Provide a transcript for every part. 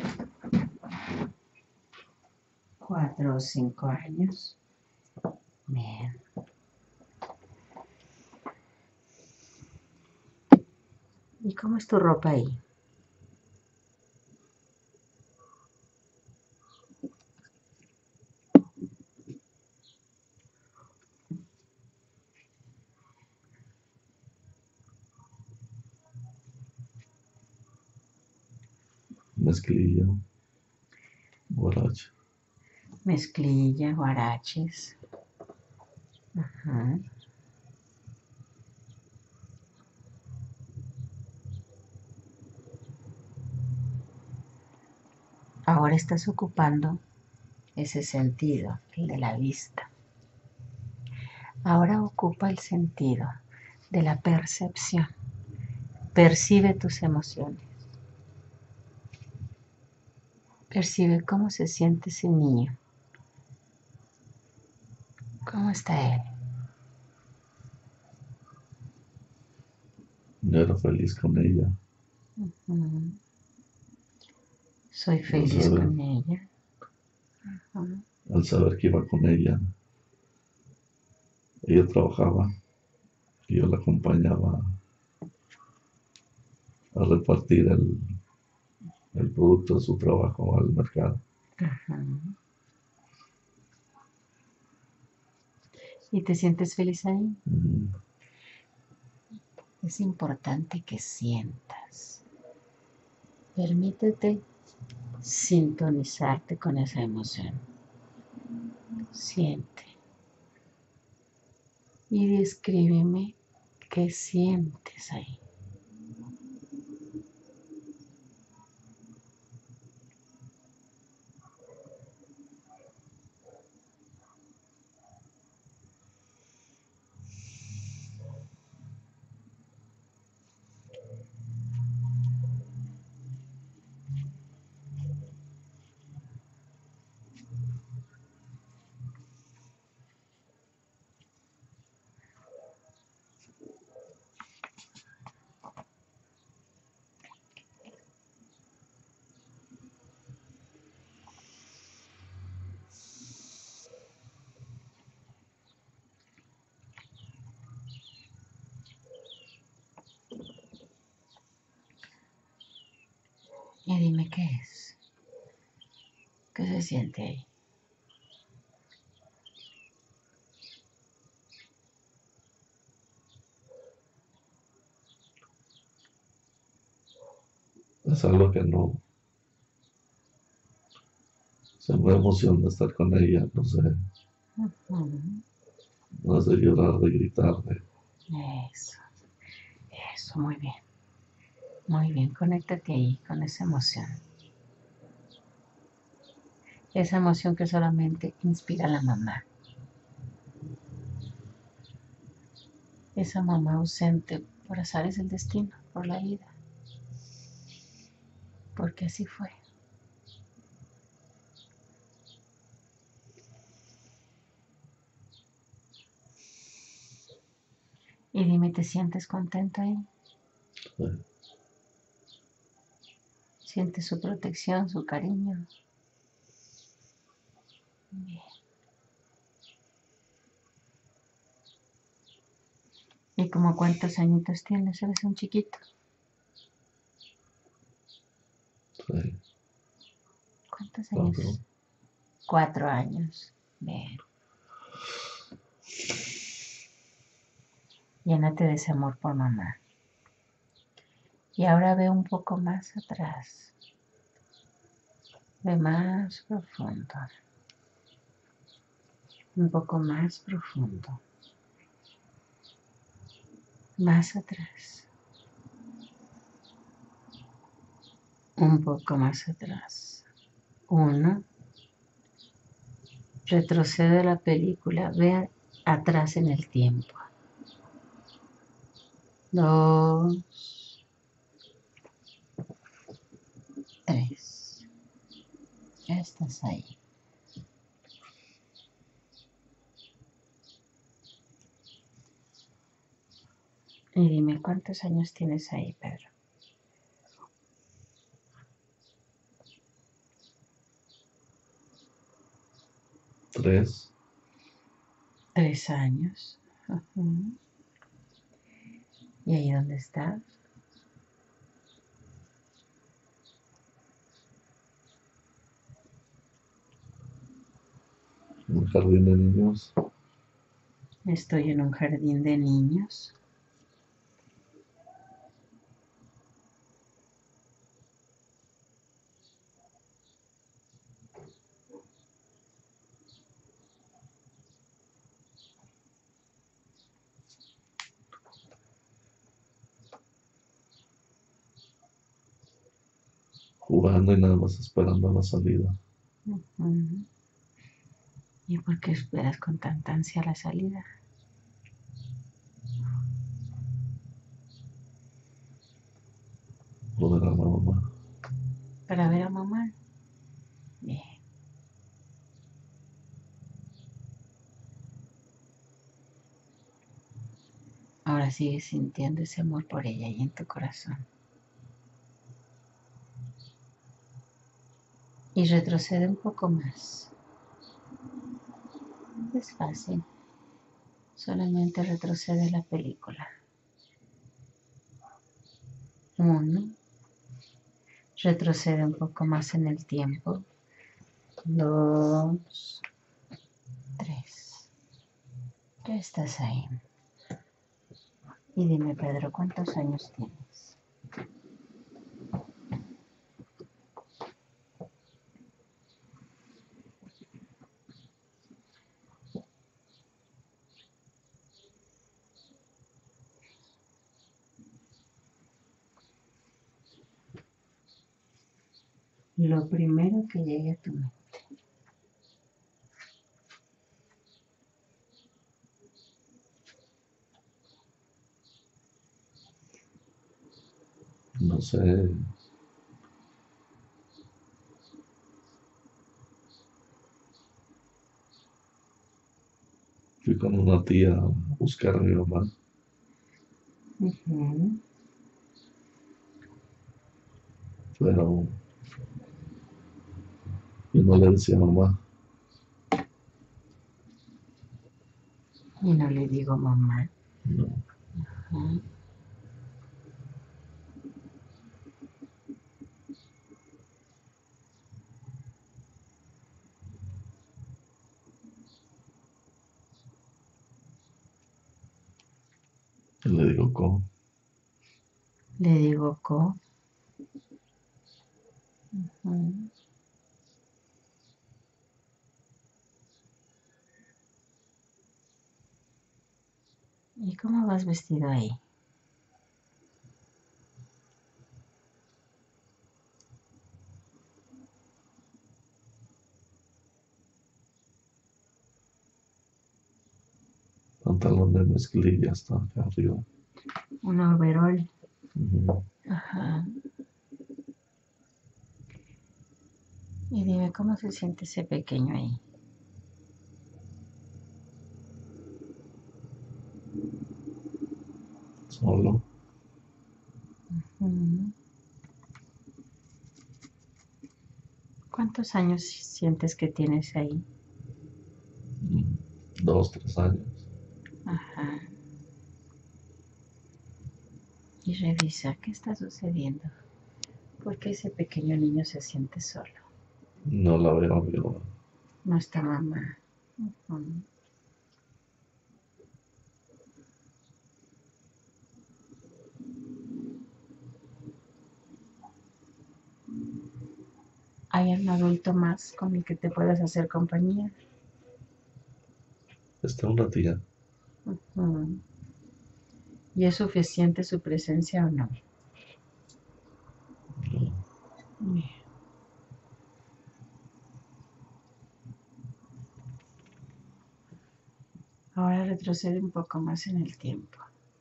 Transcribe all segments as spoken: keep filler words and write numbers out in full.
Cuatro o cinco años. Bien. ¿Y cómo es tu ropa ahí? Mezclilla, guaracha. Mezclilla, guaraches. Ajá. Ahora estás ocupando ese sentido, el de la vista. Ahora ocupa el sentido de la percepción. Percibe tus emociones. Percibe cómo se siente ese niño. ¿Cómo está él? Yo era feliz con ella. Uh-huh. Soy Al feliz saber, con ella. Uh-huh. al saber que iba con ella, ella trabajaba y yo la acompañaba a repartir el, el producto de su trabajo al mercado. Uh-huh. ¿Y te sientes feliz ahí? Mm, Es importante que sientas. Permítete sintonizarte con esa emoción. Siente. Y descríbeme qué sientes ahí. Y dime qué es. ¿Qué se siente ahí? Es algo que no se me emociona estar con ella, no sé, Uh-huh. no es de llorar, de gritar, de, Eso, eso, muy bien. Muy bien, conéctate ahí con esa emoción. Esa emoción que solamente inspira la mamá. Esa mamá ausente por azares del destino, por la vida. Porque así fue. Y dime, ¿te sientes contento ahí? de- ¿Sientes su protección, su cariño? Bien. ¿Y como cuántos añitos tienes? Eres un chiquito. de ¿Cuántos cuatro. años? Cuatro años. Bien. Llénate de ese amor por mamá. Y ahora ve un poco más atrás. Ve más profundo. Un poco más profundo. Más atrás. Un poco más atrás. Uno. Retrocede la película. Ve atrás en el tiempo. Dos. Tres. Ya estás ahí. Y dime, ¿cuántos años tienes ahí, Pedro? Tres. Tres años. Ujú. ¿Y ahí dónde estás? En un jardín de niños. Estoy en un jardín de niños. Jugando y nada más esperando la salida. Ujú. ¿Y por qué esperas con tanta ansia la salida? Poder a la mamá. ¿Para ver a mamá? Bien. Ahora sigues sintiendo ese amor por ella ahí en tu corazón. Y retrocede un poco más. Es fácil. Solamente retrocede la película. Uno. Retrocede un poco más en el tiempo. Dos. Tres. Ya estás ahí. Y dime, Pedro, ¿cuántos años tienes? Lo primero que llegue a tu mente. No sé. Fui con una tía a buscar a mi mamá. Uh-huh. Pero yo no le decía mamá. Y no le digo mamá. No. Uh-huh. Y le digo, ¿cómo? Le digo co. Uh-huh. ¿Y cómo vas vestido ahí? Pantalón de mezclilla hasta acá arriba. Un overol. Ujú. Ajá. Y dime, ¿cómo se siente ese pequeño ahí? Solo. Uh-huh. ¿Cuántos años sientes que tienes ahí? Mm, Dos, tres años. Ajá. Y revisa qué está sucediendo. ¿Por qué ese pequeño niño se siente solo? No la veo yo. No está mamá. Uh-huh. ¿Hay un adulto más con el que te puedas hacer compañía? Está una tía. Uh-huh. ¿Y es suficiente su presencia o no? No. Bien. Ahora retrocede un poco más en el tiempo.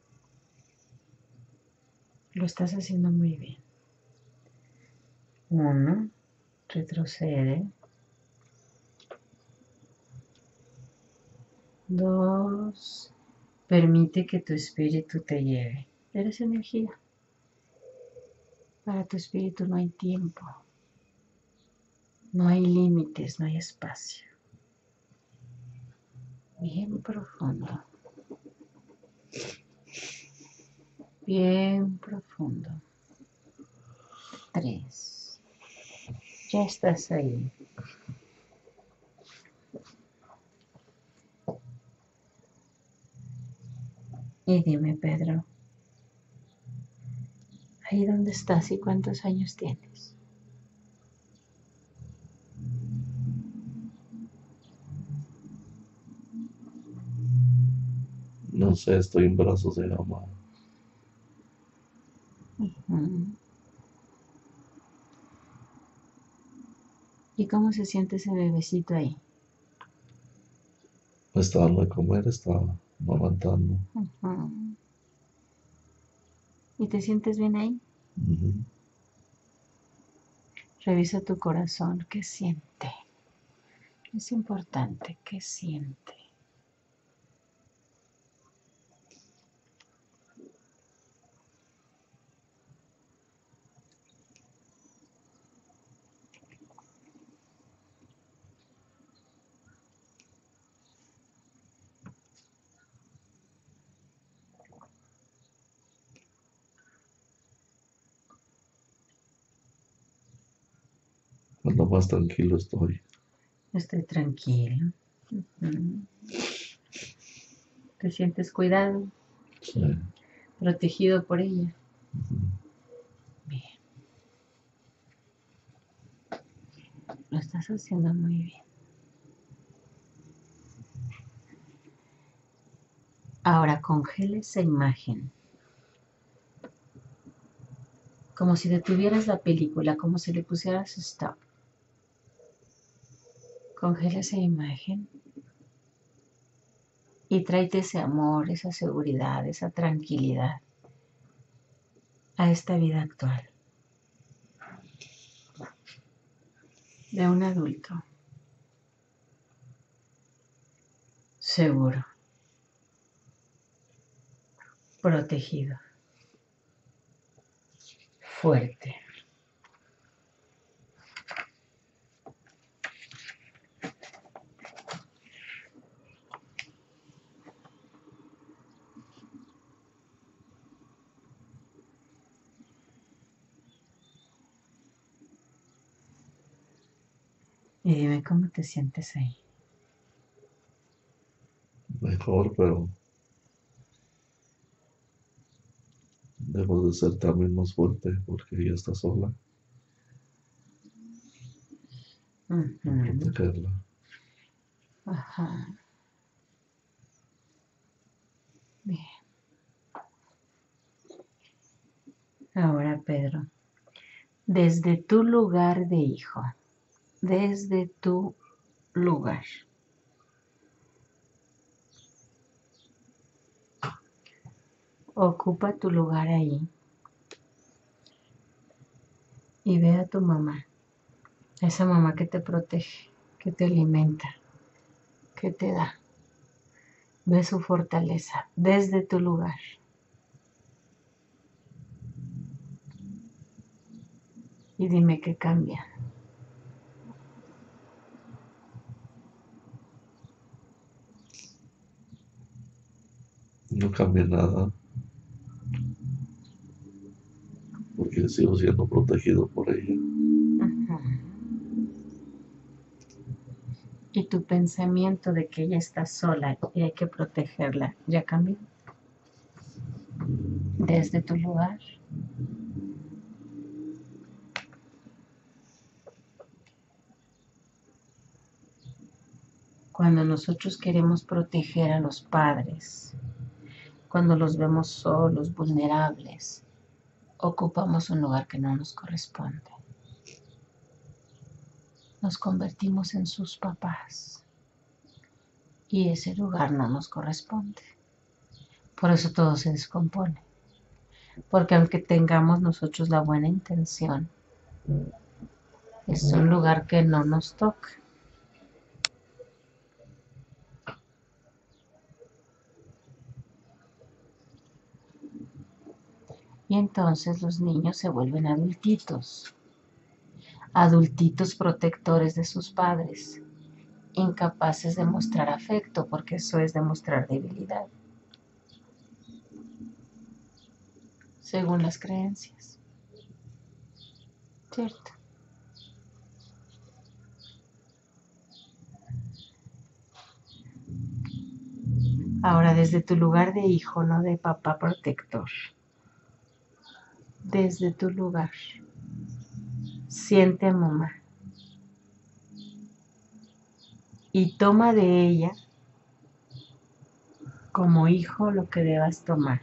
Lo estás haciendo muy bien. Uno, retrocede. Dos, permite que tu espíritu te lleve. Eres energía. Para tu espíritu no hay tiempo, no hay límites, no hay espacio. bien profundo, bien profundo. Tres. Ya estás ahí. Y dime, Pedro, ¿ahí dónde estás y cuántos años tienes? No sé, estoy en brazos de mamá. Uh-huh. ¿Y cómo se siente ese bebecito ahí? Me está dando de comer, está amamantando. Uh-huh. ¿Y te sientes bien ahí? Ujú. Revisa tu corazón, ¿qué siente? Es importante, ¿qué siente? Cuando más tranquilo estoy. Estoy tranquilo. Uh-huh. ¿Te sientes cuidado? Sí. Protegido por ella. Ujú. Bien. Lo estás haciendo muy bien. Ahora congela esa imagen. Como si detuvieras la película, como si le pusieras stop. Congela esa imagen y tráete ese amor, esa seguridad, esa tranquilidad a esta vida actual de un adulto seguro, protegido, fuerte. Y dime cómo te sientes ahí. Mejor, pero debo de ser también más fuerte porque ella está sola. Y Uh-huh. protegerla. Ajá. Bien. Ahora, Pedro, desde tu lugar de hijo, desde tu lugar, ocupa tu lugar ahí y ve a tu mamá, esa mamá que te protege, que te alimenta, que te da. Ve su fortaleza desde tu lugar. Y dime qué cambia. No cambia nada porque sigo siendo protegido por ella. Uh-huh. Y tu pensamiento de que ella está sola y hay que protegerla, ¿ya cambió? Desde tu lugar. Cuando nosotros queremos proteger a los padres, cuando los vemos solos, vulnerables, ocupamos un lugar que no nos corresponde. Nos convertimos en sus papás y ese lugar no nos corresponde. Por eso todo se descompone. Porque aunque tengamos nosotros la buena intención, es un lugar que no nos toca. Y entonces los niños se vuelven adultitos, adultitos protectores de sus padres. incapaces de mostrar afecto, porque eso es demostrar debilidad, según las creencias, ¿cierto? Ahora, desde tu lugar de hijo, no de papá protector, desde tu lugar, siente a mamá y toma de ella como hijo lo que debas tomar.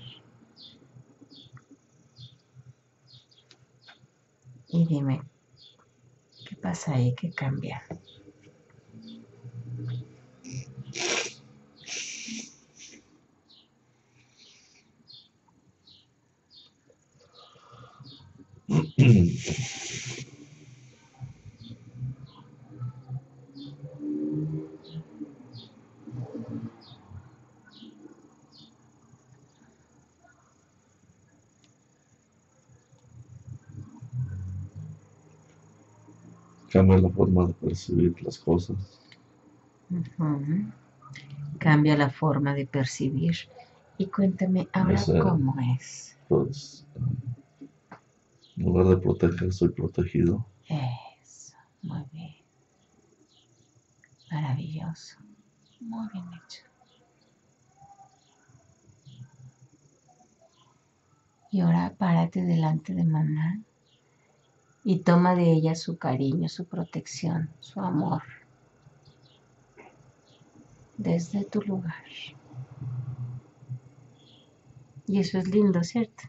Y dime, ¿qué pasa ahí? ¿Qué cambia? Cambia la forma de percibir las cosas. Uh-huh. Cambia la forma de percibir. Y cuéntame, O ahora sea, cómo es. pues, en lugar de proteger, soy protegido. Eso, muy bien. Maravilloso. Muy bien hecho. Y ahora párate delante de mamá y toma de ella su cariño, su protección, su amor. Desde tu lugar. Y eso es lindo, ¿cierto?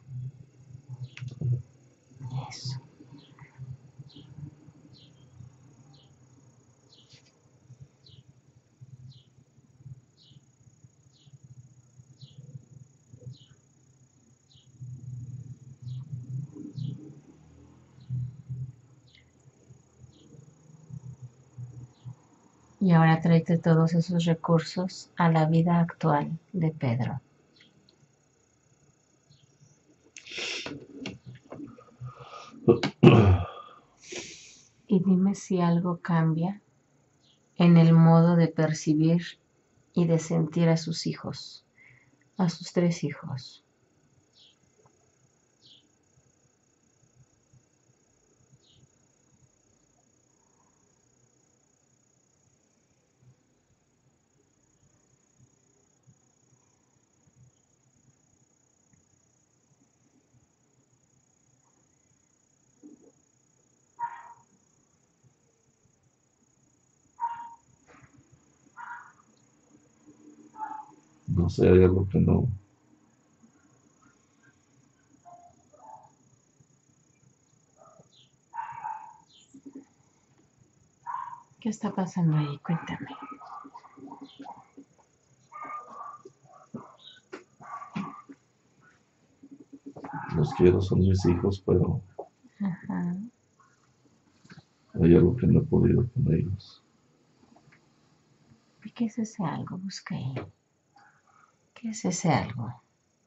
Eso. Y ahora tráete todos esos recursos a la vida actual de Pedro. Y dime si algo cambia en el modo de percibir y de sentir a sus hijos, a sus tres hijos. No sé, hay algo que no. ¿Qué está pasando ahí? Cuéntame. Los quiero, son mis hijos, pero Ajá. hay algo que no he podido con ellos. ¿Y qué es ese algo? Busca ahí. ¿Qué es ese algo?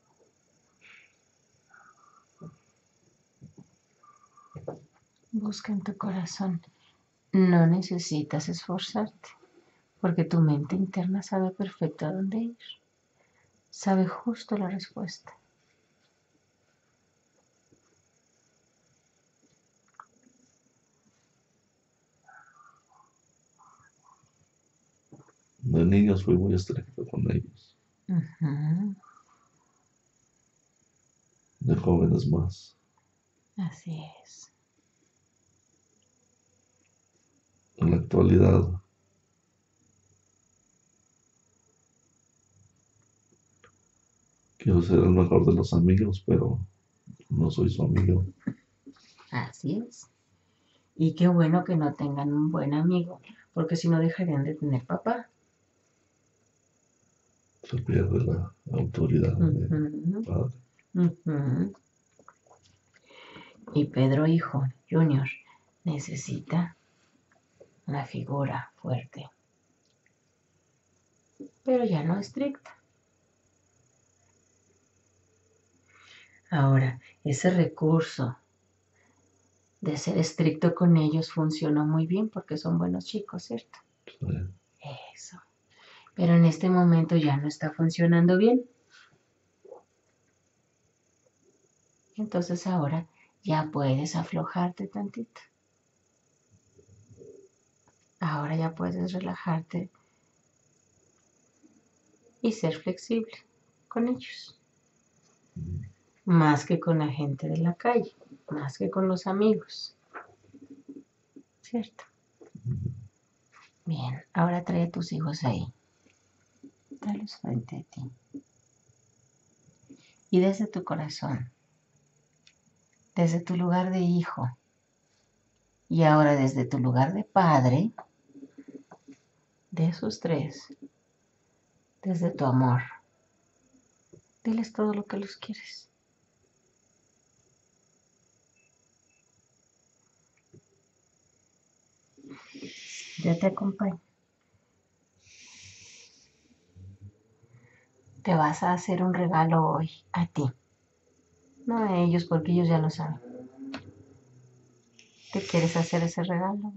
Busca en tu corazón. No necesitas esforzarte, porque tu mente interna sabe perfecto a dónde ir. Sabe justo la respuesta. De niños fui muy estricto con ellos. Uh-huh. De jóvenes más. Así es. En la actualidad, quiero ser el mejor de los amigos, pero no soy su amigo. Así es. Y qué bueno que no tengan un buen amigo, porque si no dejarían de tener papá. Se pierde la autoridad de Uh-huh. padre. Uh-huh. Y Pedro hijo, Junior, necesita una figura fuerte, pero ya no estricta. Ahora, ese recurso de ser estricto con ellos funcionó muy bien porque son buenos chicos, ¿cierto? Sí. Eso. Pero en este momento ya no está funcionando bien. Entonces ahora ya puedes aflojarte tantito. Ahora ya puedes relajarte y ser flexible con ellos. Más que con la gente de la calle, más que con los amigos. ¿Cierto? Bien, ahora trae a tus hijos ahí. Tráelos frente a ti. Y desde tu corazón, desde tu lugar de hijo, y ahora desde tu lugar de padre, de esos tres, desde tu amor, diles todo lo que los quieres. Yo te acompaño. Te vas a hacer un regalo hoy a ti, no a ellos porque ellos ya lo saben. ¿Te quieres hacer ese regalo?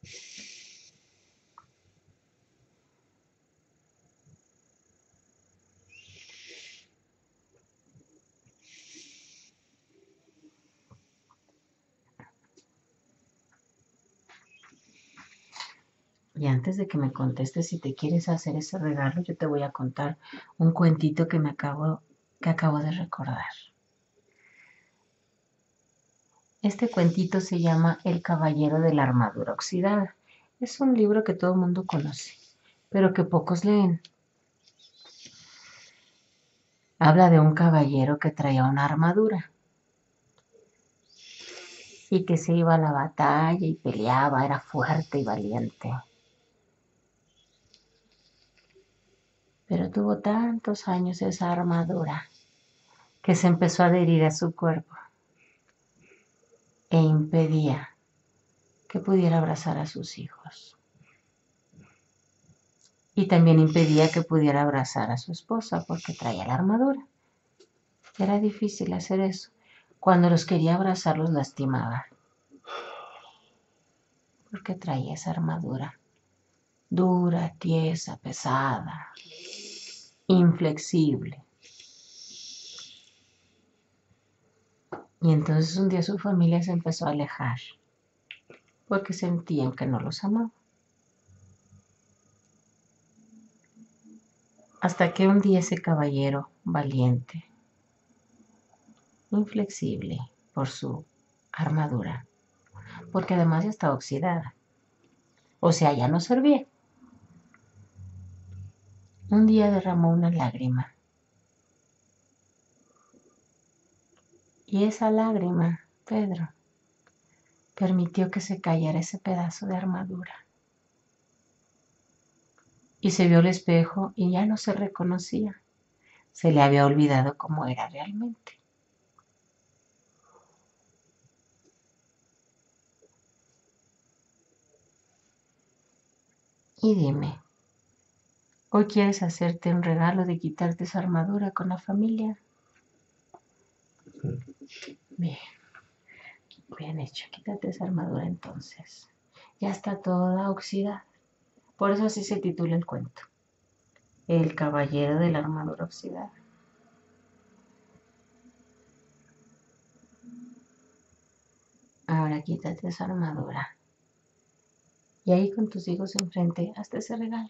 Y antes de que me contestes si te quieres hacer ese regalo, yo te voy a contar un cuentito que me acabo, que acabo de recordar. Este cuentito se llama El caballero de la armadura oxidada. Es un libro que todo el mundo conoce, pero que pocos leen. Habla de un caballero que traía una armadura y que se iba a la batalla y peleaba, era fuerte y valiente. Pero tuvo tantos años esa armadura que se empezó a adherir a su cuerpo e impedía que pudiera abrazar a sus hijos. Y también impedía que pudiera abrazar a su esposa porque traía la armadura. Era difícil hacer eso. Cuando los quería abrazar los lastimaba porque traía esa armadura dura, tiesa, pesada, inflexible. Y entonces un día su familia se empezó a alejar porque sentían que no los amaba. Hasta que un día ese caballero valiente, inflexible por su armadura, porque además ya estaba oxidada, o sea, ya no servía, un día derramó una lágrima. Y esa lágrima, Pedro, permitió que se cayera ese pedazo de armadura. Y se vio al espejo y ya no se reconocía. Se le había olvidado cómo era realmente. Y dime, ¿hoy quieres hacerte un regalo de quitarte esa armadura con la familia? Bien, bien hecho. Quítate esa armadura entonces. Ya está toda oxidada. Por eso así se titula el cuento. El caballero de la armadura oxidada. Ahora quítate esa armadura. Y ahí con tus hijos enfrente, hazte ese regalo.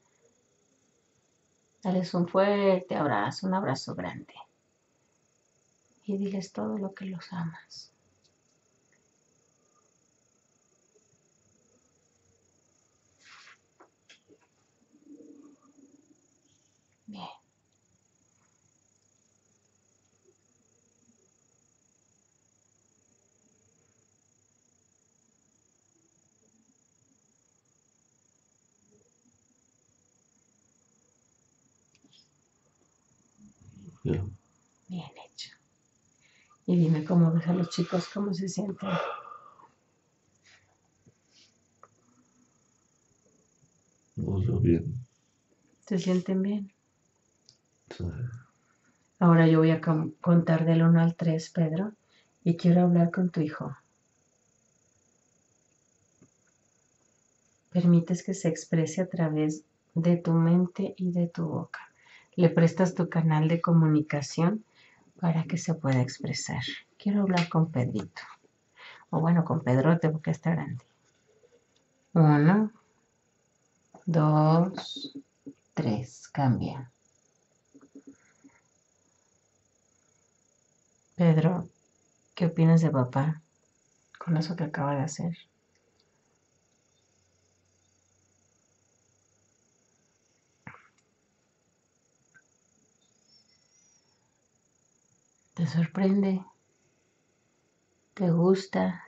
Dales un fuerte abrazo, un abrazo grande. Y diles todo lo que los amas. Bien. Ya. Bien hecho. Y dime cómo ves a los chicos, cómo se sienten. No, yo bien. ¿Se sienten bien? Sí. Ahora yo voy a contar del uno al tres, Pedro, y quiero hablar con tu hijo. ¿Permites que se exprese a través de tu mente y de tu boca. Le prestas tu canal de comunicación para que se pueda expresar. Quiero hablar con Pedrito. O bueno, con Pedrote porque está grande. Uno, dos, tres. Cambia. Pedro, ¿qué opinas de papá con eso que acaba de hacer? ¿Te sorprende? ¿Te gusta?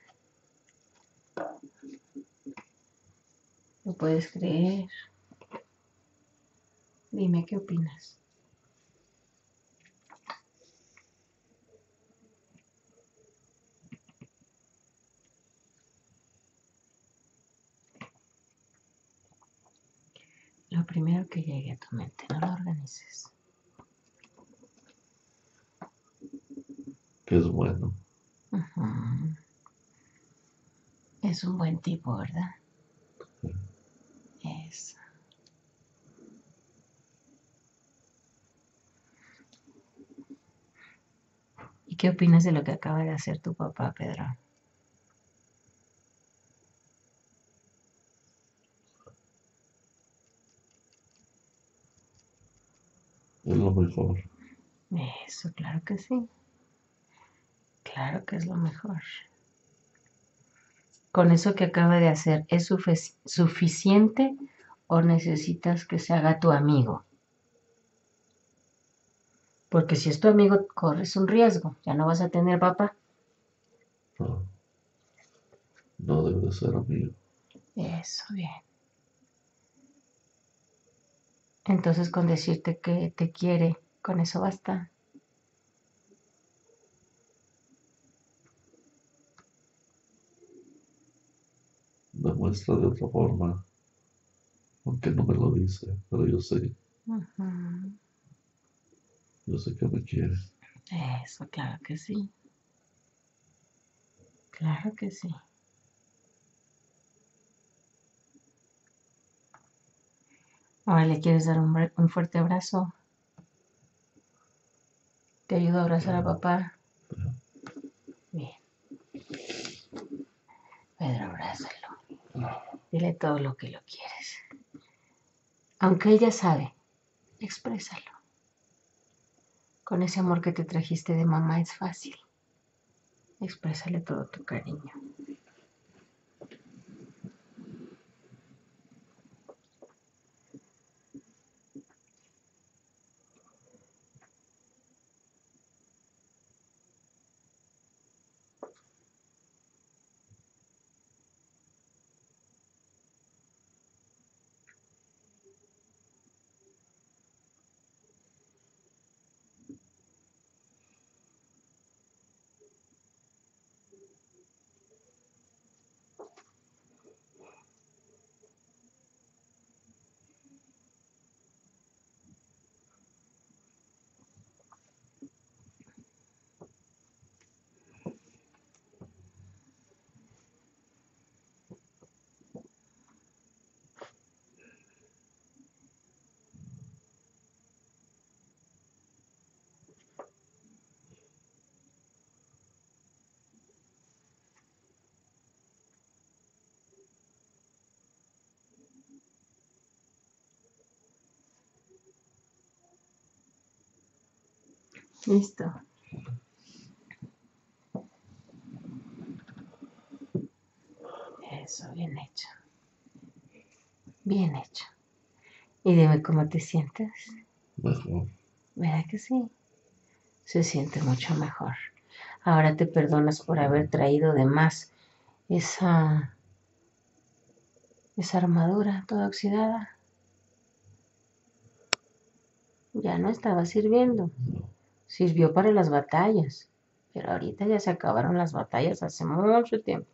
¿Lo puedes creer? Dime qué opinas. Lo primero que llegue a tu mente, no lo organices. Que es bueno. Uh-huh. Es un buen tipo, ¿verdad? Es. ¿Y qué opinas de lo que acaba de hacer tu papá, Pedro? Es lo mejor. Eso, claro que sí. Claro que es lo mejor. ¿Con eso que acaba de hacer es sufic- suficiente o necesitas que se haga tu amigo? Porque si es tu amigo, corres un riesgo. Ya no vas a tener papá. No, no debe de ser amigo. Eso, bien. Entonces con decirte que te quiere, con eso basta. Demuestra de otra forma, aunque no me lo dice, pero yo sé, Uh-huh. yo sé que me quiere. Eso, claro que sí. Claro que sí. Ahora le quieres dar un, un fuerte abrazo. Te ayudo a abrazar a papá. Bien. Pedro, abrázalo. Dile todo lo que lo quieres. Aunque ella sabe, exprésalo. Con ese amor que te trajiste de mamá es fácil. Exprésale todo tu cariño. Listo. Eso, bien hecho. Bien hecho. Y dime cómo te sientes. Mejor. ¿Verdad que sí? Se siente mucho mejor. Ahora te perdonas por haber traído de más esa, esa armadura toda oxidada. Ya no estaba sirviendo. Sirvió para las batallas. Pero ahorita ya se acabaron las batallas hace mucho tiempo.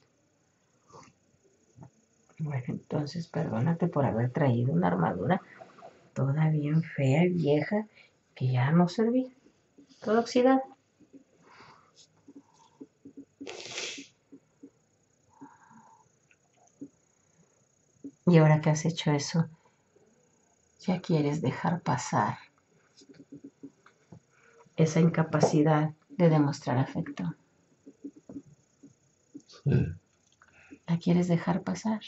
Bueno, entonces perdónate por haber traído una armadura toda bien fea y vieja que ya no servía. Toda oxidada. Y ahora que has hecho eso, Ya quieres dejar pasar esa incapacidad de demostrar afecto. Sí. La quieres dejar pasar.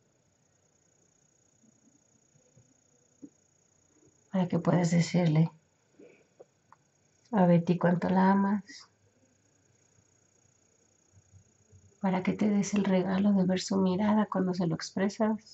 Para que puedas decirle a Betty cuánto la amas. Para que te des el regalo de ver su mirada cuando se lo expresas.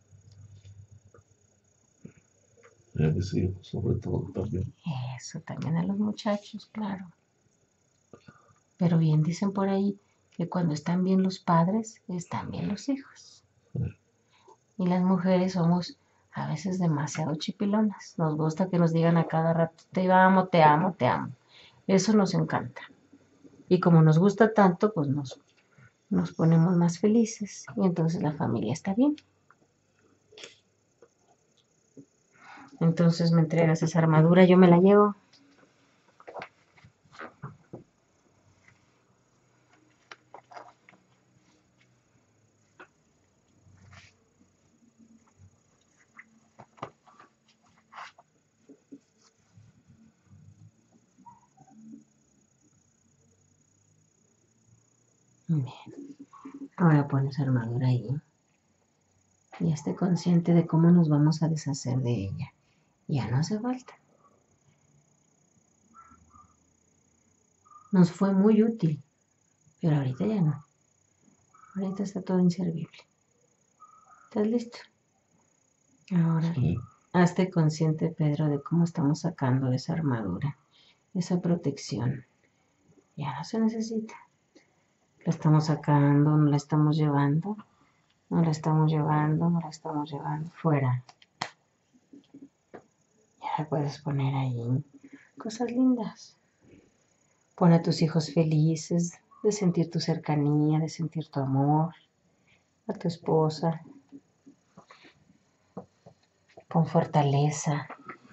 Y a mis hijos, sobre todo, también. Eso también a los muchachos, claro. Pero bien dicen por ahí que cuando están bien los padres, están bien los hijos. Sí. Y las mujeres somos a veces demasiado chipilonas. Nos gusta que nos digan a cada rato, te amo, te amo, te amo. Eso nos encanta. Y como nos gusta tanto, pues nos, nos ponemos más felices. Y entonces la familia está bien. Entonces me entregas esa armadura, yo me la llevo. Bien. Ahora pones armadura ahí. Y esté consciente de cómo nos vamos a deshacer de ella. Ya no hace falta. Nos fue muy útil, pero ahorita ya no. Ahorita está todo inservible. ¿Estás listo? Ahora, Sí. hazte consciente, Pedro, de cómo estamos sacando esa armadura, esa protección. Ya no se necesita. La estamos sacando, no la estamos llevando, no la estamos llevando, no la estamos llevando fuera. Ya la puedes poner ahí. Cosas lindas. Pon a tus hijos felices de sentir tu cercanía, de sentir tu amor, a tu esposa. Con fortaleza.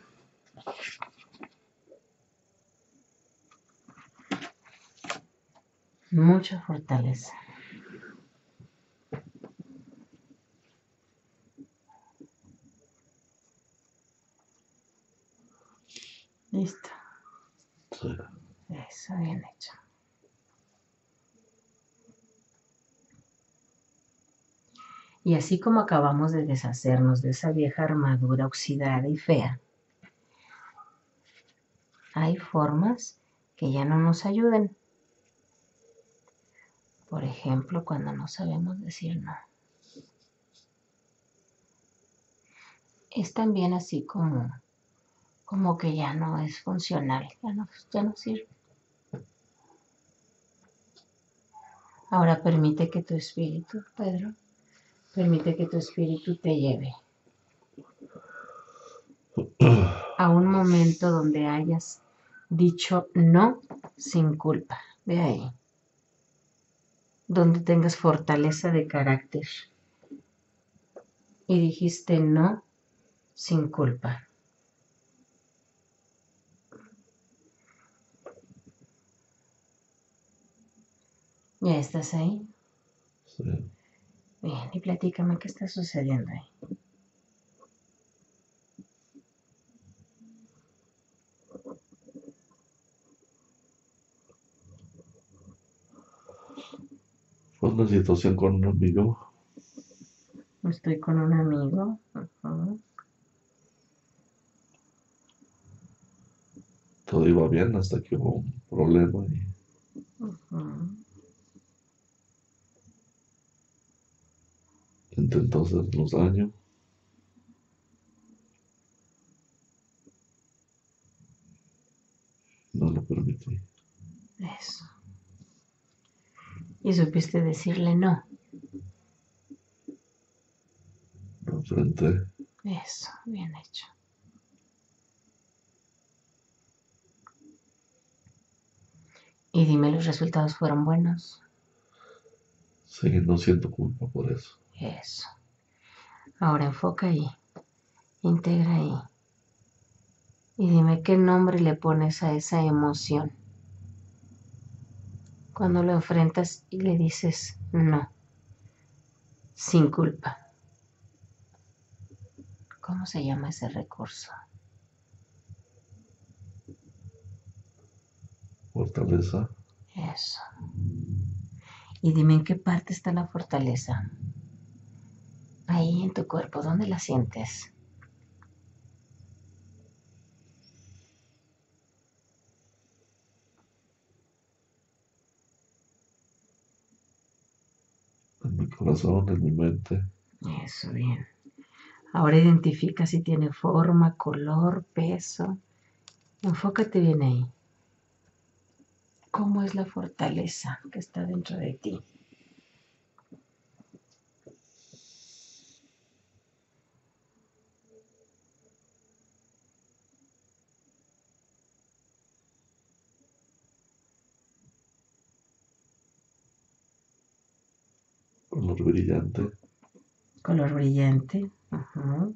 Mucha fortaleza. Listo. Sí. Eso, bien hecho. Y así como acabamos de deshacernos de esa vieja armadura oxidada y fea, hay formas que ya no nos ayuden. Por ejemplo, cuando no sabemos decir no. Es también así como, como que ya no es funcional, ya no, ya no sirve. Ahora permite que tu espíritu, Pedro, permite que tu espíritu te lleve a un momento donde hayas dicho no sin culpa. Ve ahí. Donde tengas fortaleza de carácter. Y dijiste no sin culpa. ¿Ya estás ahí? Sí. Bien, y platícame qué está sucediendo ahí. Fue una situación con un amigo. Estoy con un amigo. Uh-huh. Todo iba bien hasta que hubo un problema y Uh-huh. intentó hacernos daño. No lo permití. Eso. Y supiste decirle no. Lo enfrenté. Eso, bien hecho. Y dime, ¿los resultados fueron buenos? Sí, no siento culpa por eso. Eso. Ahora enfoca ahí. Integra ahí. Y dime qué nombre le pones a esa emoción. Cuando lo enfrentas y le dices no. Sin culpa. ¿Cómo se llama ese recurso? Fortaleza. Eso. Y dime en qué parte está la fortaleza. Ahí en tu cuerpo, ¿dónde la sientes? En mi corazón, en mi mente. Eso, bien. Ahora identifica si tiene forma, color, peso. Enfócate bien ahí. ¿Cómo es la fortaleza que está dentro de ti? Color brillante. Color brillante. Ujú.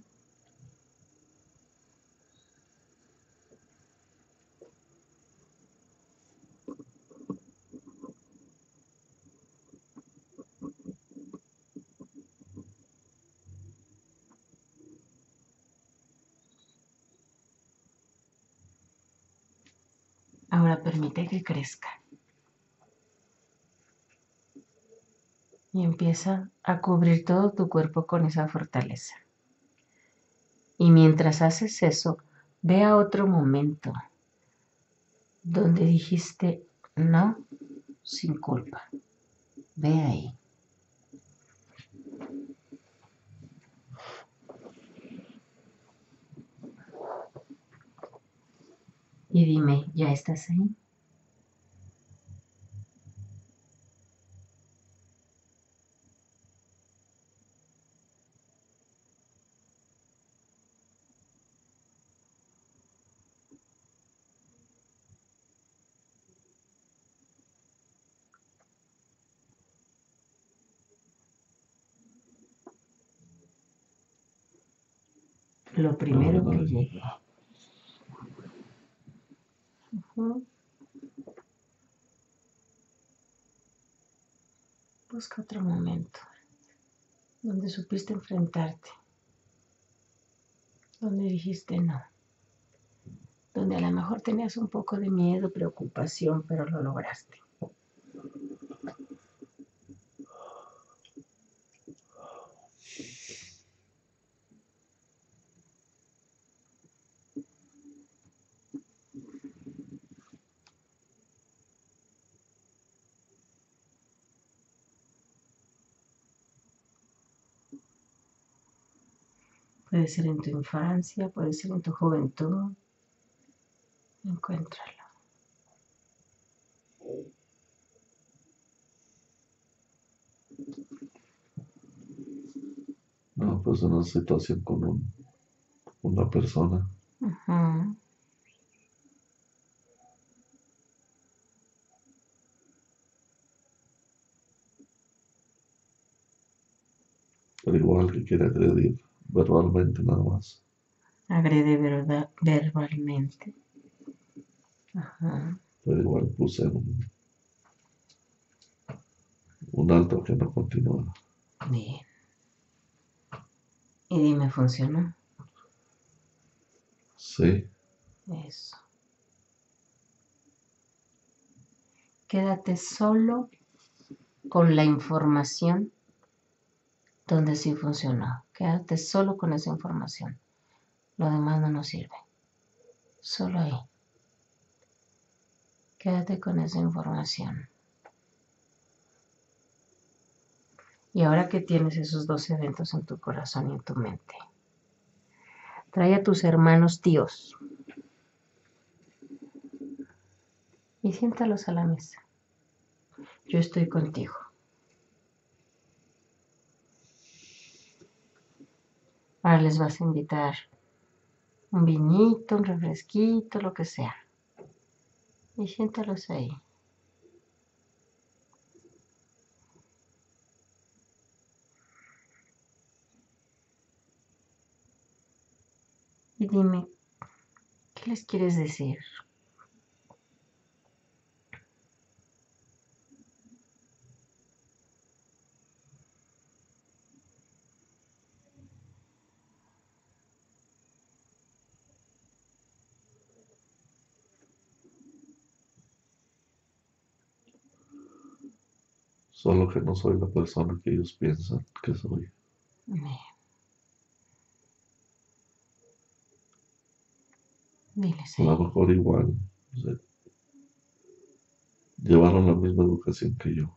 Ahora permite que crezca. Y empieza a cubrir todo tu cuerpo con esa fortaleza. Y mientras haces eso, ve a otro momento donde dijiste no sin culpa. Ve ahí. Y dime, ¿ya estás ahí? Lo primero Ahora, que llegue. Ujú. Busca otro momento donde supiste enfrentarte, donde dijiste no, donde a lo mejor tenías un poco de miedo, preocupación, pero lo lograste. Puede ser en tu infancia, puede ser en tu juventud. Encuéntralo. no, pues una situación con un- una persona. Ujú. Pero igual que quiere agredir verbalmente nada más. Agrede verba- verbalmente. Ajá. Pero igual puse un, un alto que no continúa. Bien. Y dime, ¿funcionó? Sí, Eso. Quédate solo con la información donde sí funcionó. Quédate solo con esa información. Lo demás no nos sirve. Solo ahí. Quédate con esa información. Y ahora que tienes esos dos eventos en tu corazón y en tu mente, trae a tus hermanos tíos y siéntalos a la mesa. Yo estoy contigo. Ahora les vas a invitar un vinito, un refresquito, lo que sea. Y siéntalos ahí. Y dime, ¿qué les quieres decir? Solo que no soy la persona que ellos piensan que soy. Bien. Diles A lo ahí. mejor igual, o sea, llevaron la misma educación que yo.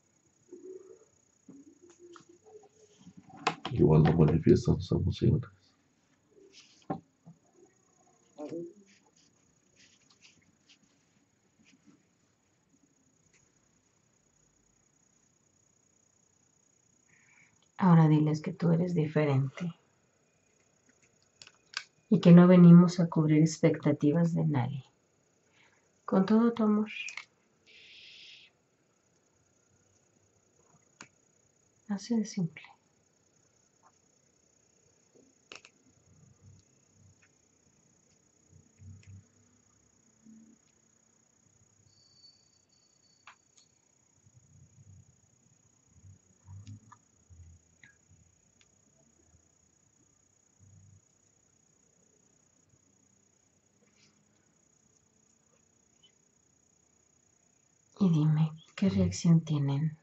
Igual no manifiestan sus emociones. Ahora diles que tú eres diferente y que no venimos a cubrir expectativas de nadie. Con todo tu amor. Así de simple. Y dime, ¿qué reacción tienen?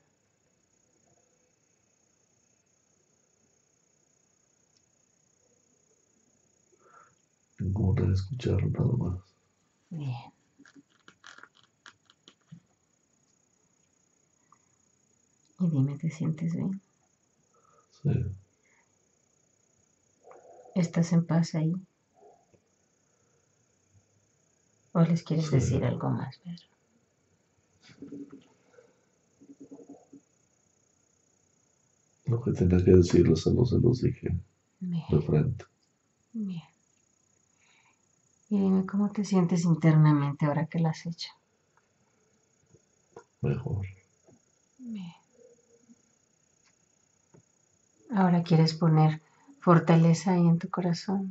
Ninguna escucharon nada más. Bien. Y dime, ¿te sientes bien? Sí, ¿Estás en paz ahí? ¿O les quieres sí. decir algo más, Pedro? Lo que tenía que decirles se los, se los dije Bien, de frente. bien. Y dime, ¿cómo te sientes internamente ahora que lo has hecho? Mejor. Bien. Ahora quieres poner fortaleza ahí en tu corazón.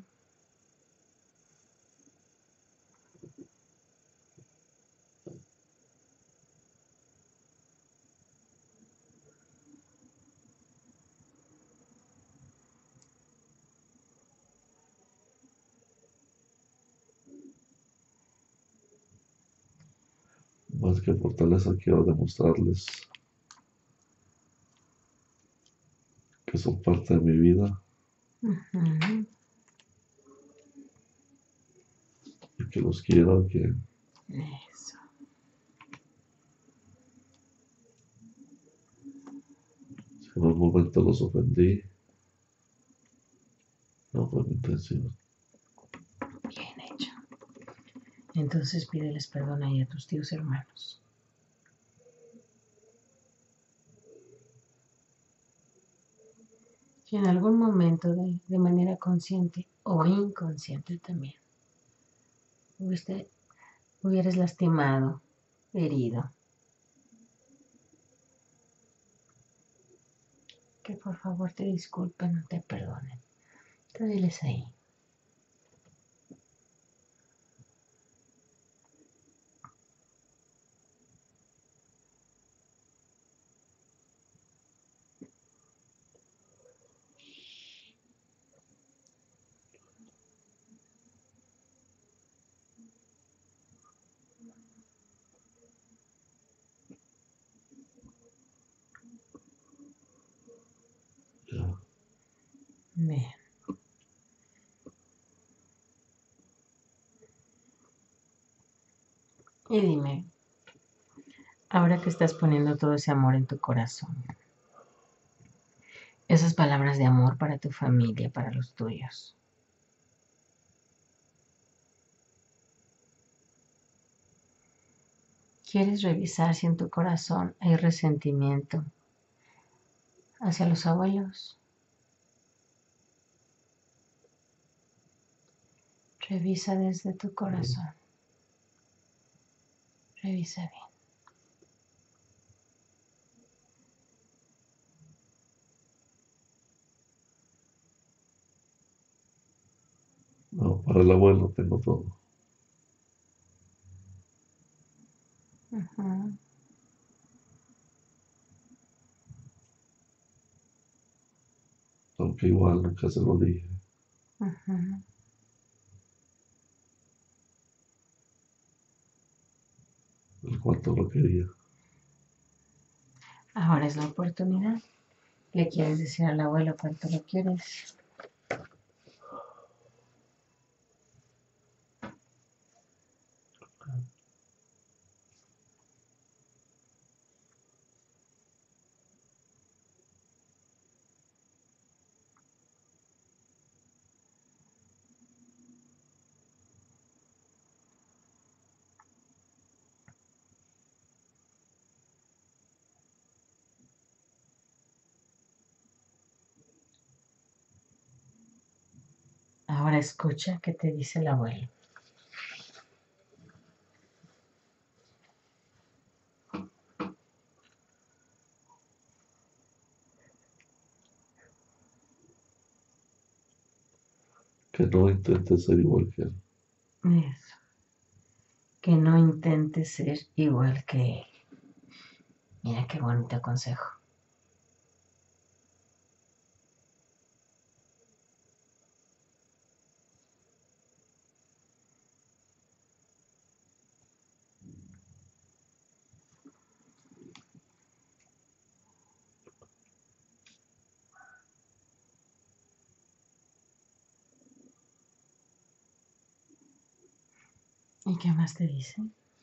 Más que fortaleza, quiero demostrarles que son parte de mi vida Ujú. y que los quiero, que Eso. si en un momento los ofendí, no fue mi intención. Bien hecho. Entonces pídeles perdón ahí a tus tíos hermanos. Si en algún momento de, de manera consciente o inconsciente también hubiste, hubieras lastimado, herido, que por favor te disculpen o te perdonen. Tú diles ahí. Ya. Bien. Y dime, ahora que estás poniendo todo ese amor en tu corazón, esas palabras de amor para tu familia, para los tuyos, ¿quieres revisar si en tu corazón hay resentimiento hacia los abuelos? Revisa desde tu corazón. Revisa bien. No, para el abuelo tengo todo. Ujú, Aunque igual nunca se lo dije. ujú. El cuánto lo quería. Ahora es la oportunidad. ¿Le quieres decir al abuelo cuánto lo quieres? Ahora escucha qué te dice el abuelo. Que no intentes ser igual que él. Eso. Que no intentes ser igual que él. Mira qué bonito consejo. ¿Y qué más te dice?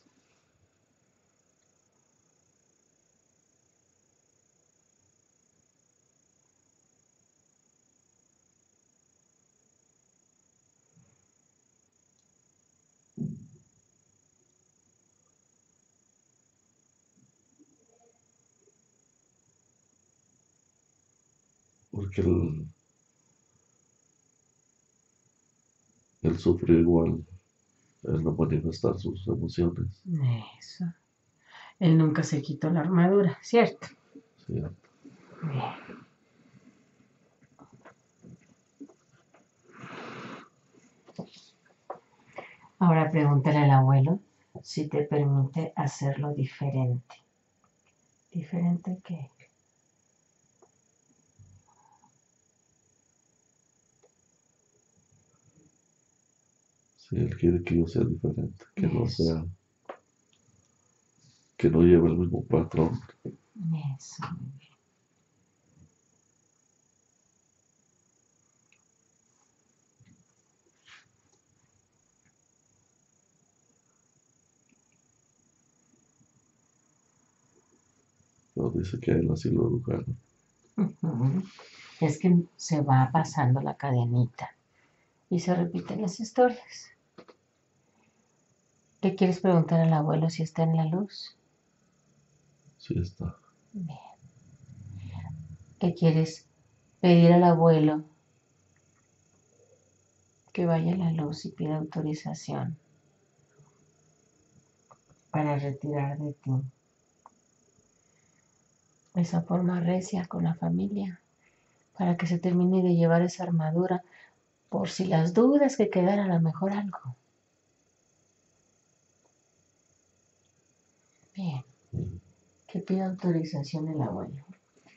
Porque él, él sufrió igual el no manifestar sus emociones. Eso. Él nunca se quitó la armadura, ¿cierto? ¿Sí? Bien. Ahora pregúntale al abuelo si te permite hacerlo diferente. ¿Diferente qué? Si él quiere que yo sea diferente, que no Eso. sea, que no lleve el mismo patrón. Eso. Pero dice que a él así lo educaron. Ujú. Es que se va pasando la cadenita y se repiten las historias. ¿Le quieres preguntar al abuelo si está en la luz? Sí está. Bien. ¿Le quieres pedir al abuelo que vaya a la luz y pida autorización para retirar de ti esa forma recia con la familia, para que se termine de llevar esa armadura, por si las dudas que quedara a lo mejor algo? Bien, que pida autorización el abuelo.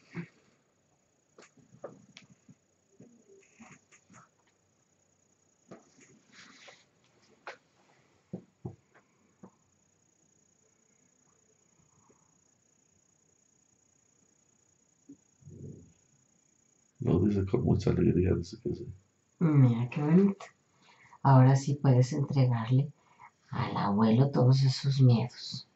Lo dice con mucha alegría, dice que sí. Mira qué bonito. Ahora sí puedes entregarle al abuelo todos esos miedos.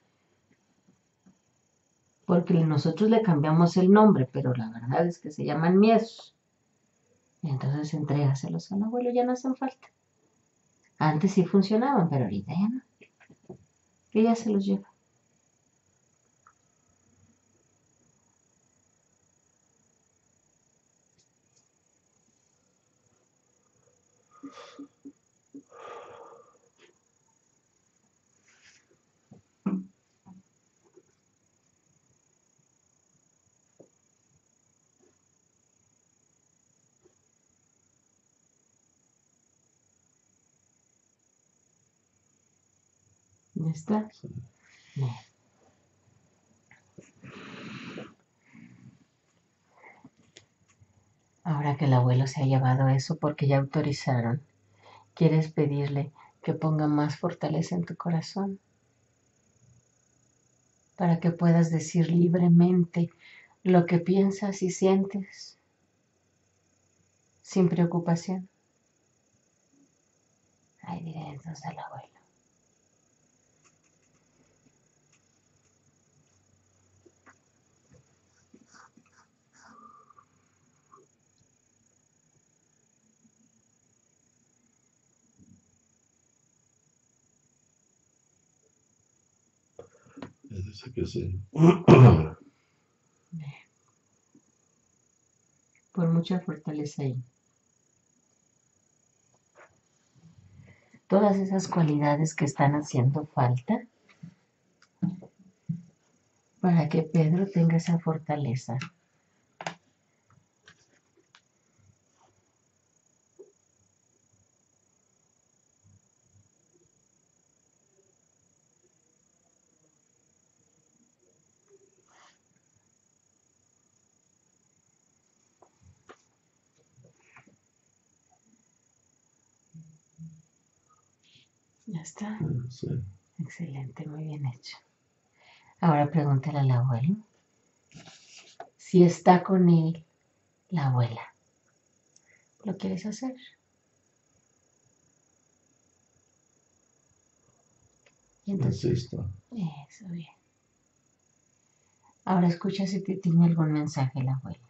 Porque nosotros le cambiamos el nombre, pero la verdad es que se llaman miedos. Y entonces entrégaselos al abuelo, ya no hacen falta. Antes sí funcionaban, pero ahorita ya no. Que ya se los lleva. ¿Ya está? Sí. Bien. Ahora que el abuelo se ha llevado eso porque ya autorizaron, ¿quieres pedirle que ponga más fortaleza en tu corazón? para que puedas decir libremente lo que piensas y sientes sin preocupación. Ahí diré entonces al abuelo. Y dice que sí. Por mucha fortaleza ahí. Todas esas cualidades que están haciendo falta para que Pedro tenga esa fortaleza. Ya está. Sí. Excelente, muy bien hecho. Ahora pregúntale al abuelo si está con él la abuela. ¿Lo quieres hacer? Y entonces, Insista. eso, bien. Ahora escucha si te tiene algún mensaje la abuela.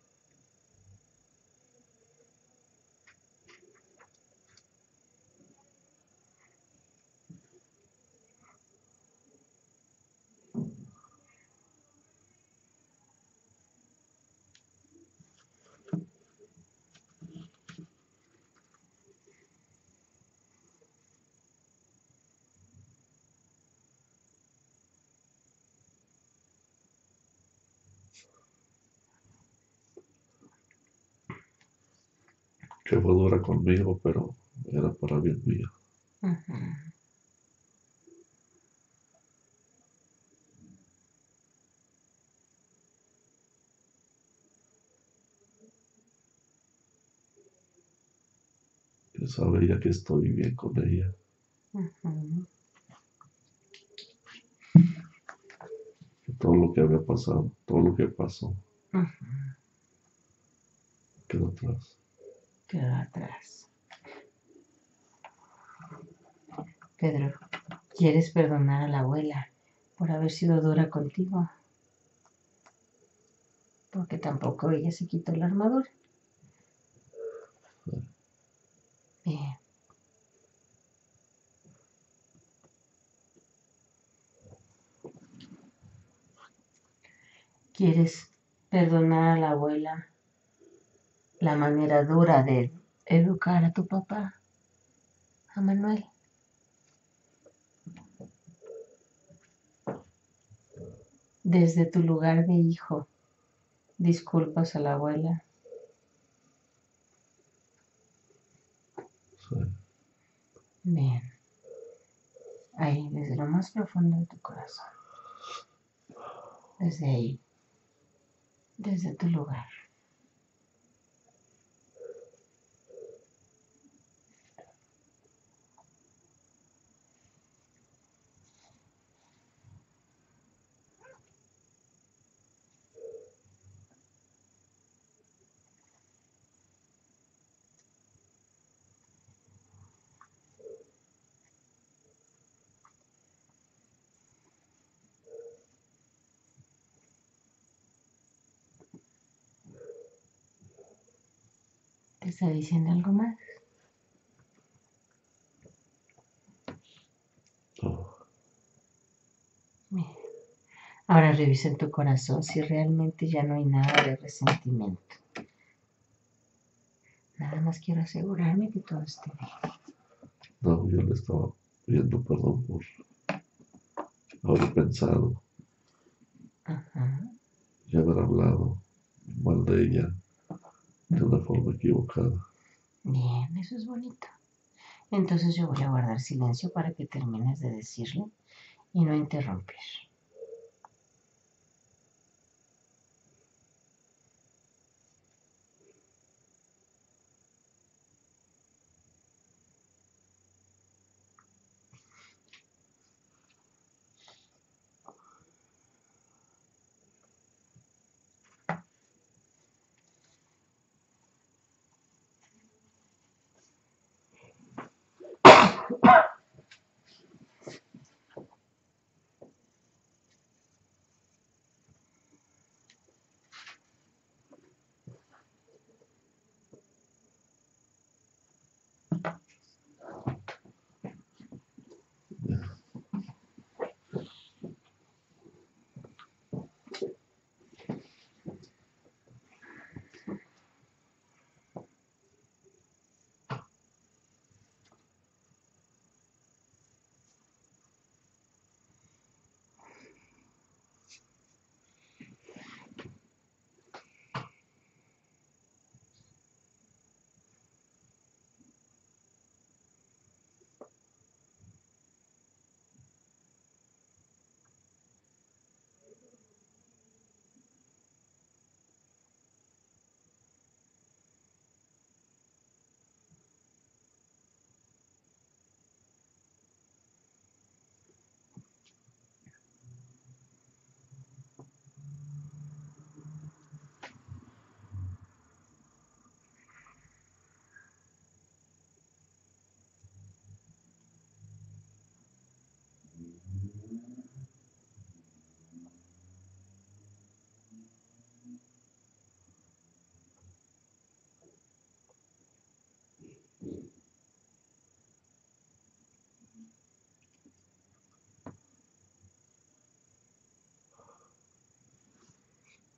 Que fue dura conmigo, pero era para bien mío. Ujú. Que sabe ella que estoy bien con ella. Ujú. Que todo lo que había pasado, todo lo que pasó, Ujú. quedó atrás. Quedó atrás. Pedro, ¿quieres perdonar a la abuela por haber sido dura contigo? Porque tampoco ella se quitó la armadura. Bien. ¿Quieres perdonar a la abuela la manera dura de educar a tu papá, a Manuel? Desde tu lugar de hijo, disculpas a la abuela. Sí. Bien. Ahí, desde lo más profundo de tu corazón. Desde ahí. Desde tu lugar. ¿Te está diciendo algo más? No. Bien. Ahora revisa en tu corazón si realmente ya no hay nada de resentimiento. Nada más quiero asegurarme que todo esté bien. No, yo le estaba pidiendo perdón por haber pensado Ajá. y haber hablado mal de ella de una forma equivocada. Bien, eso es bonito. Entonces yo voy a guardar silencio para que termines de decirle y no interrumpir.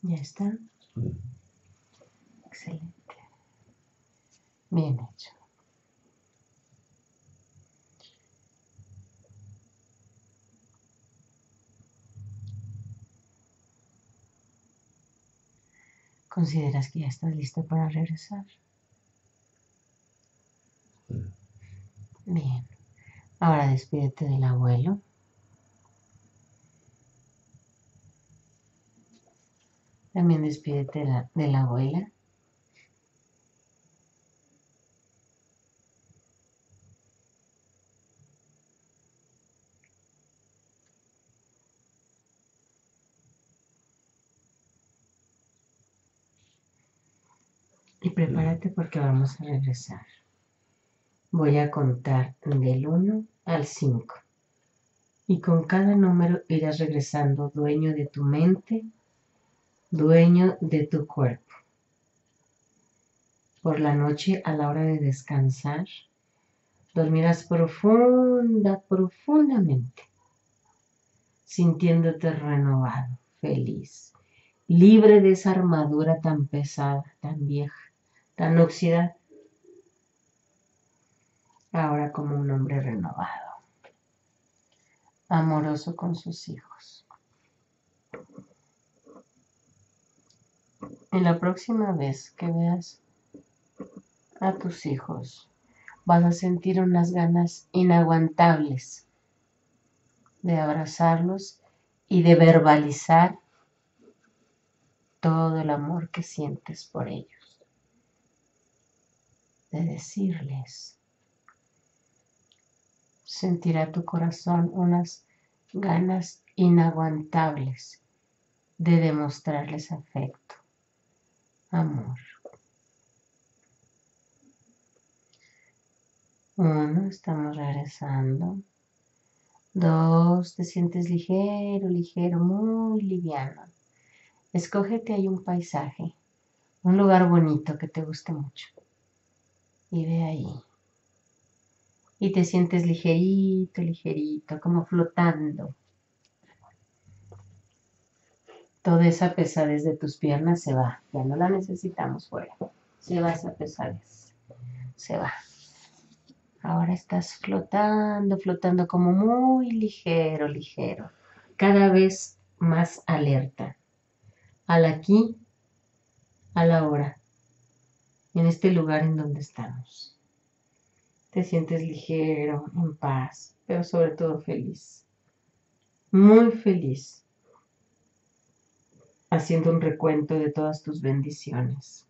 ¿Ya está? Sí. Excelente. Bien hecho. ¿Consideras que ya estás lista para regresar? Sí. Bien. Ahora despídete del abuelo. También despídete de la, de la abuela. Y prepárate porque vamos a regresar. Voy a contar del uno al cinco. Y con cada número irás regresando dueño de tu mente, dueño de tu cuerpo. Por la noche, a la hora de descansar, dormirás profunda, profundamente, sintiéndote renovado, feliz, libre de esa armadura tan pesada, tan vieja, tan oxidada. Ahora como un hombre renovado, amoroso con sus hijos. Y la próxima vez que veas a tus hijos, vas a sentir unas ganas inaguantables de abrazarlos y de verbalizar todo el amor que sientes por ellos, de decirles. Sentirá tu corazón unas ganas inaguantables de demostrarles afecto, amor. Uno, estamos regresando. Dos, te sientes ligero, ligero, muy liviano. Escógete ahí un paisaje, un lugar bonito que te guste mucho. Y ve ahí. Y te sientes ligerito, ligerito, como flotando. Toda esa pesadez de tus piernas se va. Ya no la necesitamos fuera. Se va esa pesadez. Se va. Ahora estás flotando, flotando como muy ligero, ligero. Cada vez más alerta. Al aquí, a la hora. En este lugar en donde estamos. Te sientes ligero, en paz, pero sobre todo feliz. Muy feliz. Haciendo un recuento de todas tus bendiciones.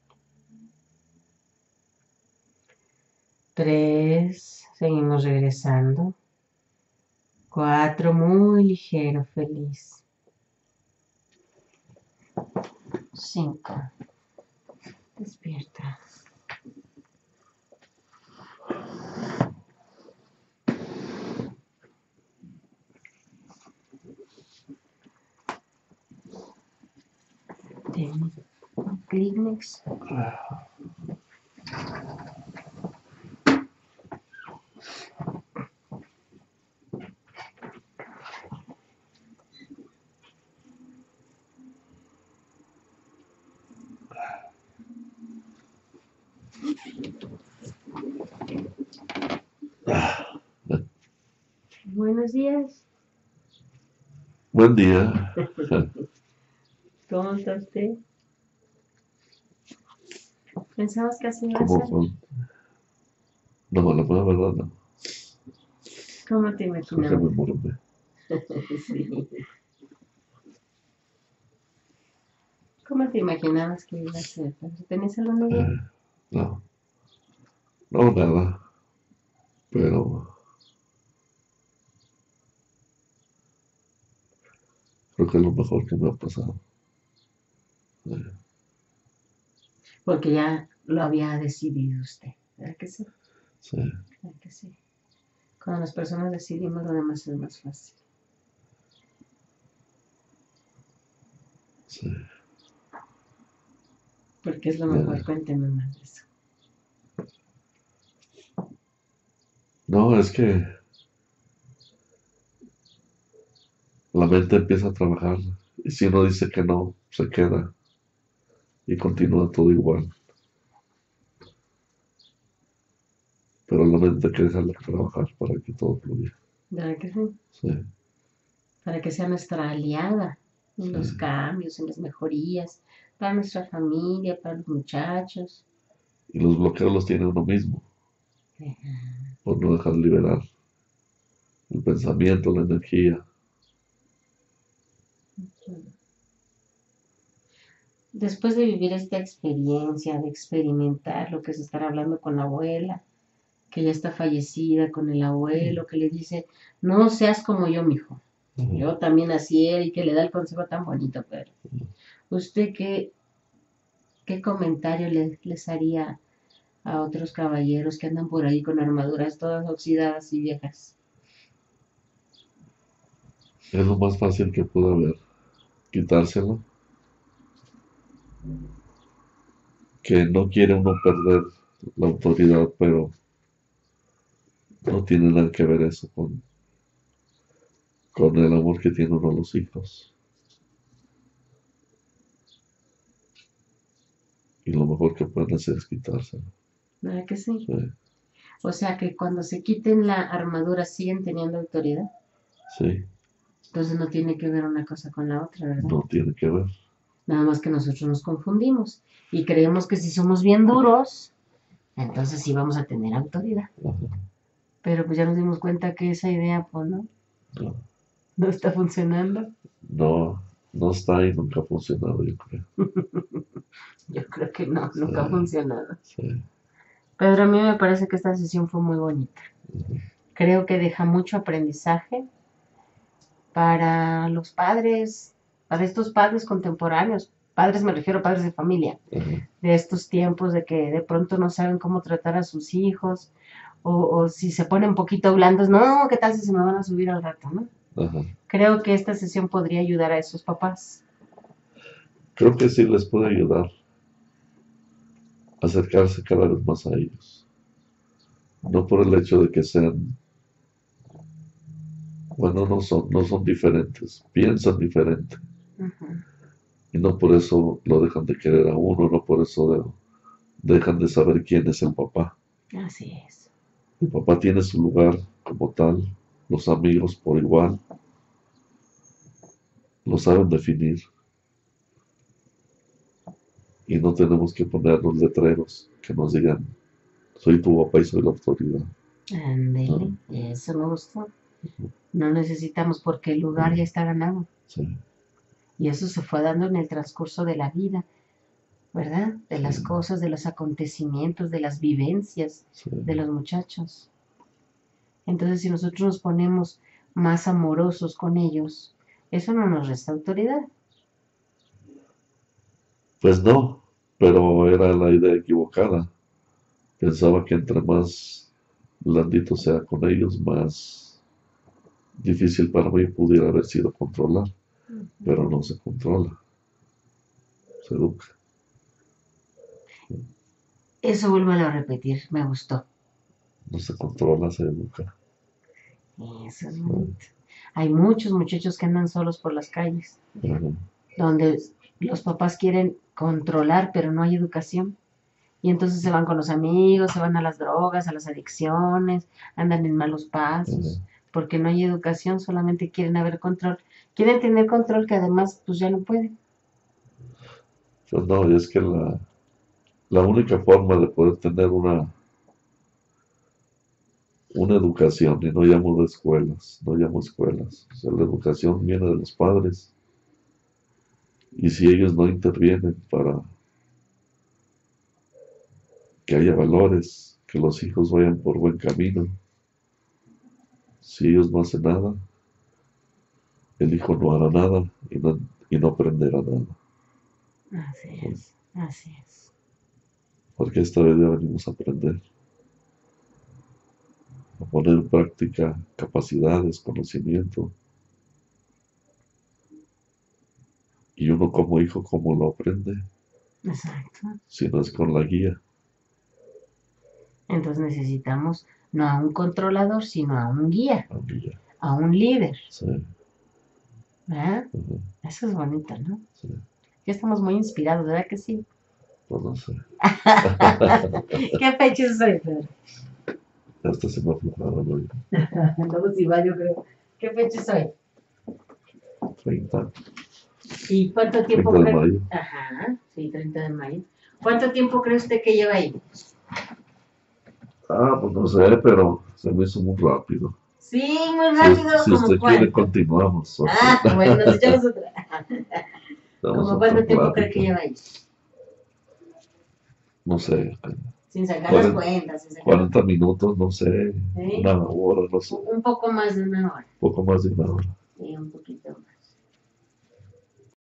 Tres, seguimos regresando. Cuatro, muy ligero, feliz. Cinco, despierta. Ten un Kleenex. Buenos días. Buen día. ¿Cómo está usted? ¿Pensabas que así iba a ¿Cómo ser? fue? No, la pura verdad no. ¿Cómo te Creo que me imaginabas? mormé. Sí. ¿Cómo te imaginabas que iba a ser? ¿Tenías alguna idea? Eh, no, no nada. Pero creo que es lo mejor que me ha pasado. Eh, Porque ya lo había decidido usted. ¿Verdad que sí? sí, ¿Verdad que sí? Cuando las personas decidimos, lo demás es más fácil. sí. Porque es lo Eh, mejor. Cuénteme más de eso. no, es que la mente empieza a trabajar Y si uno dice que no, se queda y continúa todo igual. Pero la mente hay que dejarla trabajar para que todo fluya. ¿Verdad que sí? Sí, Para que sea nuestra aliada en sí. los cambios, en las mejorías, para nuestra familia, para los muchachos. Y los bloqueos los tiene uno mismo, por no dejar liberar el pensamiento, la energía. Después de vivir esta experiencia, de experimentar lo que es estar hablando con la abuela, que ya está fallecida, con el abuelo, que le dice, no seas como yo, mijo. Yo también así era y que le da el consejo tan bonito, pero ¿usted qué, qué comentario le- les haría a otros caballeros que andan por ahí con armaduras todas oxidadas y viejas? Es lo más fácil que pudo haber, quitárselo, que no quiere uno perder la autoridad, pero no tiene nada que ver eso con, con el amor que tiene uno a los hijos. Y lo mejor que pueden hacer es quitárselo. ¿Verdad que sí? Sí, O sea que cuando se quiten la armadura siguen teniendo autoridad. sí, Entonces no tiene que ver una cosa con la otra, ¿verdad? no tiene que ver. Nada más que nosotros nos confundimos y creemos que si somos bien duros, entonces sí vamos a tener autoridad. Ajá, Pero pues ya nos dimos cuenta que esa idea, pues no, no, no está funcionando. no, no está y nunca ha funcionado, yo creo. Yo creo que no, nunca ha Sí, funcionado. sí, Pero a mí me parece que esta sesión fue muy bonita. ujú, Creo que deja mucho aprendizaje para los padres, para estos padres contemporáneos. Padres me refiero a padres de familia, ajá, de estos tiempos de que de pronto no saben cómo tratar a sus hijos, o, o si se ponen un poquito blandos, no, ¿qué tal si se me van a subir al rato, no? ajá. Creo que esta sesión podría ayudar a esos papás. Creo que sí les puede ayudar a acercarse cada vez más a ellos. No por el hecho de que sean, bueno, no son, no son diferentes, piensan diferente. Ujú. Y no por eso lo dejan de querer a uno, no por eso de- dejan de saber quién es el papá. Así es. El papá tiene su lugar como tal, los amigos por igual, lo saben definir y no tenemos que ponernos letreros que nos digan, soy tu papá y soy la autoridad. Ándele, No, eso me gustó. No necesitamos porque el lugar no, ya está ganado. sí, Y eso se fue dando en el transcurso de la vida, ¿verdad? De sí, las cosas, de los acontecimientos, de las vivencias sí. de los muchachos. Entonces, si nosotros nos ponemos más amorosos con ellos, eso no nos resta autoridad. Pues no, pero era la idea equivocada. Pensaba que entre más blandito sea con ellos, más difícil para mí pudiera haber sido controlar, pero no se controla, se educa. Eso vuelvo a repetir, me gustó. No se controla, se educa. Eso es bonito. Hay muchos muchachos que andan solos por las calles, Ajá, donde los papás quieren controlar, pero no hay educación. Y entonces se van con los amigos, se van a las drogas, a las adicciones, andan en malos ajá. pasos, porque no hay educación, solamente quieren haber control. Quieren tener control que además pues ya no pueden. Pues no, y es que la, la única forma de poder tener una, una educación, y no llamo de escuelas, no llamo escuelas, o sea, la educación viene de los padres, y si ellos no intervienen para que haya valores, que los hijos vayan por buen camino, si ellos no hacen nada, el hijo no hará nada y no, y no aprenderá nada. Así es, así es. Porque esta vez ya venimos a aprender, a poner en práctica capacidades, conocimiento. Y uno como hijo, ¿cómo lo aprende? Exacto. Si no es con la guía. Entonces necesitamos no a un controlador, sino a un guía, La guía. a un líder. Sí, ¿verdad? Ujú, Eso es bonito, ¿no? sí, Ya estamos muy inspirados, ¿verdad que sí? pues no sé. ¿Qué fecha es hoy, Pedro? Hasta se me aflojaron hoy. Entonces igual yo creo. ¿Qué fecha es hoy? treinta, ¿Y cuánto tiempo treinta de cree? mayo. Ajá, sí, treinta de mayo. ¿Cuánto tiempo cree usted que lleva ahí? Ah, pues no sé, pero se me hizo muy rápido. Sí, muy Si, rápido, si ¿como usted quiere, cuánto? continuamos. Ok. Ah, bueno, nos echamos otra. Damos ¿Cómo otra cuánto tiempo cree que plática. lleva ahí? No sé, Sin sacar las cuarenta, cuentas, sin sacar las cuarenta minutos, no sé, ¿sí? una hora, no sé, Un poco más de una hora. poco más de una hora.